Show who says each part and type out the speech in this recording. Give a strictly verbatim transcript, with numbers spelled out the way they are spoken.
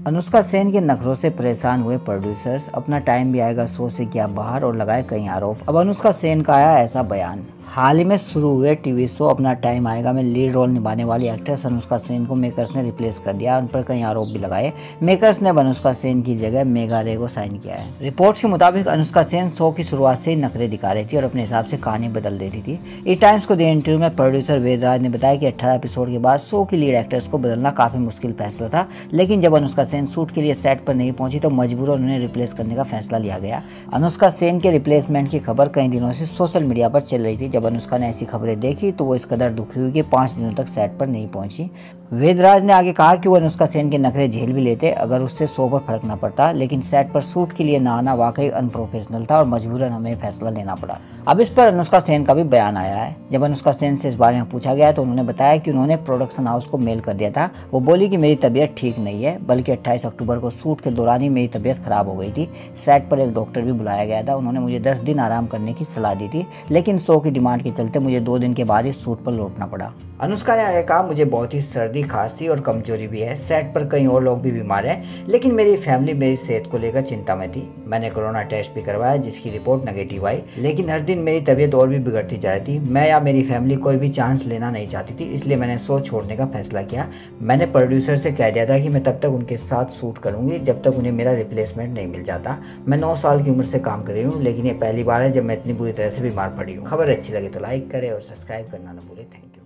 Speaker 1: अनुष्का सेन के नखरों से परेशान हुए प्रोड्यूसर्स, अपना टाइम भी आएगा शो से किया बाहर और लगाए कई आरोप। अब अनुष्का सेन का आया ऐसा बयान। हाल ही में शुरू हुए टीवी शो अपना टाइम आएगा में लीड रोल निभाने वाली एक्ट्रेस अनुष्का सेन को मेकर्स ने रिप्लेस कर दिया। उन पर कई आरोप भी लगाए। मेकर्स ने अनुष्का सेन की जगह मेगा रे को साइन किया है। रिपोर्ट्स के मुताबिक अनुष्का सेन शो की शुरुआत से ही नखरे दिखा रही थी और अपने हिसाब से कहानी बदल देती थी। ई टाइम्स को दिए इंटरव्यू में प्रोड्यूसर वेदराज ने बताया कि अठारह एपिसोड के बाद शो की लीड एक्ट्रेस को बदलना काफी मुश्किल फैसला था, लेकिन जब अनुष्का सेन शूट के लिए सेट पर नहीं पहुंची तो मजबूरन उन्हें रिप्लेस करने का फैसला लिया गया। अनुष्का सेन के रिप्लेसमेंट की खबर कई दिनों से सोशल मीडिया पर चल रही थी। जब अनुष्का ने ऐसी खबरें देखी तो वो इस कदर दुखी हुई कि पाँच दिनों तक सेट पर नहीं पहुंची। वेदराज ने आगे कहा कि वो अनुष्का सेन के नखरे झेल भी लेते अगर उससे शो पर फर्क न पड़ता, लेकिन सेट पर शूट के लिए ना आना वाकई अनप्रोफेशनल था और मजबूरन हमें फैसला लेना पड़ा। अब इस पर अनुष्का सेन का भी बयान आया है। जब अनुष्का सेन से इस बारे में पूछा गया तो उन्होंने बताया कि उन्होंने प्रोडक्शन हाउस को मेल कर दिया था। वो बोली कि मेरी तबीयत ठीक नहीं है, बल्कि अट्ठाईस अक्टूबर को शूट के दौरान ही मेरी तबीयत खराब हो गई थी। सेट पर एक डॉक्टर भी बुलाया गया था। उन्होंने मुझे दस दिन आराम करने की सलाह दी थी, लेकिन शो की डिमांड के चलते मुझे दो दिन के बाद ही शूट पर लौटना पड़ा। अनुष्का ने आगे कहा, मुझे बहुत ही सर्दी, खांसी और कमजोरी भी है। सेट पर कई और लोग भी बीमार हैं, लेकिन मेरी फैमिली मेरी सेहत को लेकर चिंता में थी। मैंने कोरोना टेस्ट भी करवाया जिसकी रिपोर्ट नेगेटिव आई, लेकिन हर दिन मेरी तबीयत और भी बिगड़ती जा रही थी। मैं या मेरी फैमिली कोई भी चांस लेना नहीं चाहती थी, इसलिए मैंने शो छोड़ने का फैसला किया। मैंने प्रोड्यूसर से कह दिया था कि मैं तब तक उनके साथ शूट करूंगी जब तक उन्हें मेरा रिप्लेसमेंट नहीं मिल जाता। मैं नौ साल की उम्र से काम कर रही हूँ, लेकिन ये पहली बार है जब मैं इतनी बुरी तरह से बीमार पड़ी हूँ। खबर अच्छी लगे तो लाइक करें और सब्सक्राइब करना न भूलें। Thank you.